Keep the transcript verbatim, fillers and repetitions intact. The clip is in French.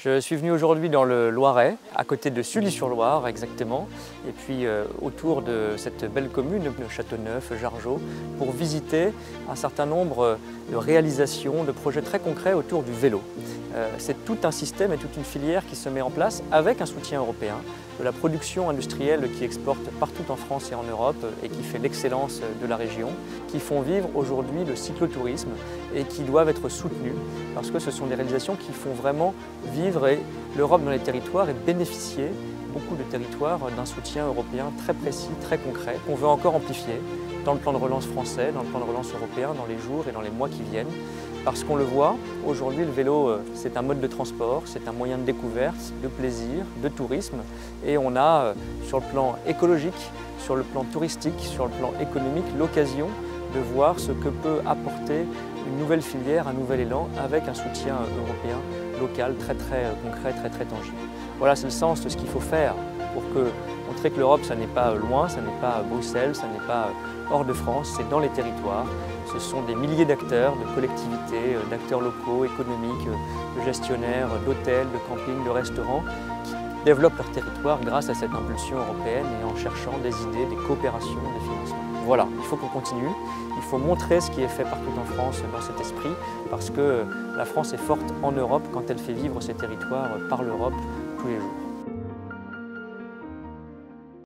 Je suis venu aujourd'hui dans le Loiret, à côté de Sully-sur-Loire exactement, et puis euh, autour de cette belle commune de Châteauneuf, Jargeau, pour visiter un certain nombre de réalisations, de projets très concrets autour du vélo. Euh, c'est tout un système et toute une filière qui se met en place avec un soutien européen, de la production industrielle qui exporte partout en France et en Europe et qui fait l'excellence de la région, qui font vivre aujourd'hui le cyclotourisme et qui doivent être soutenus parce que ce sont des réalisations qui font vraiment vivre l'Europe dans les territoires et bénéficier, beaucoup de territoires, d'un soutien européen très précis, très concret, qu'on veut encore amplifier dans le plan de relance français, dans le plan de relance européen, dans les jours et dans les mois qui viennent. Parce qu'on le voit, aujourd'hui le vélo c'est un mode de transport, c'est un moyen de découverte, de plaisir, de tourisme et on a sur le plan écologique, sur le plan touristique, sur le plan économique l'occasion de voir ce que peut apporter une nouvelle filière, un nouvel élan avec un soutien européen local très très concret, très très tangible. Voilà, c'est le sens de ce qu'il faut faire pour que, montrer que l'Europe, ça n'est pas loin, ça n'est pas Bruxelles, ça n'est pas hors de France, c'est dans les territoires. Ce sont des milliers d'acteurs, de collectivités, d'acteurs locaux, économiques, de gestionnaires, d'hôtels, de campings, de restaurants qui développent leur territoire grâce à cette impulsion européenne et en cherchant des idées, des coopérations, des financements. Voilà, il faut qu'on continue, il faut montrer ce qui est fait partout en France dans cet esprit parce que la France est forte en Europe quand elle fait vivre ses territoires par l'Europe tous les jours.